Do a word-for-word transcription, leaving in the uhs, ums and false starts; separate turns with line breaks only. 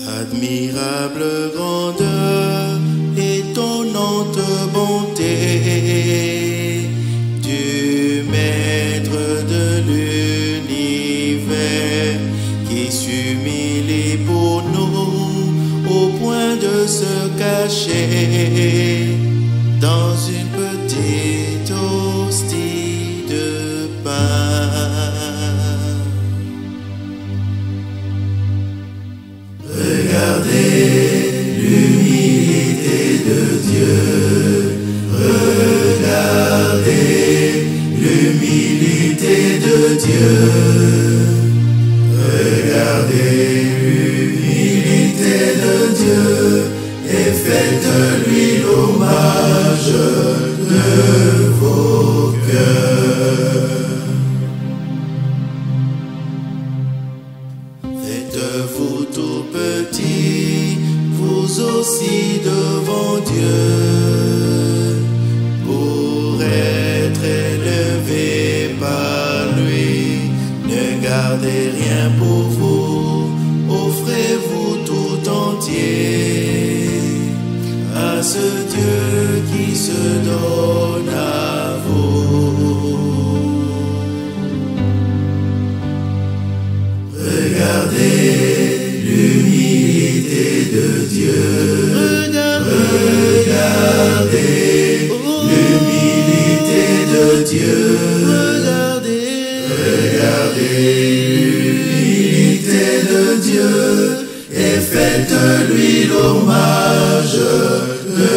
Admirable grandeur, étonnante bonté du Maître de l'univers qui s'humilie pour nous au point de se cacher dans une petite hostie de pain. Regardez l'humilité de Dieu, regardez l'humilité de Dieu, regardez l'humilité de Dieu et faites-lui l'hommage de vos cœurs. Faites-vous tout petit, vous aussi devant Dieu, pour être élevé par lui. Ne gardez rien pour vous, offrez-vous tout entier à ce Dieu qui se donne à vous. Regardez l'humilité de Dieu, regardez l'humilité de Dieu, regardez, regardez l'humilité de Dieu et faites-lui l'hommage de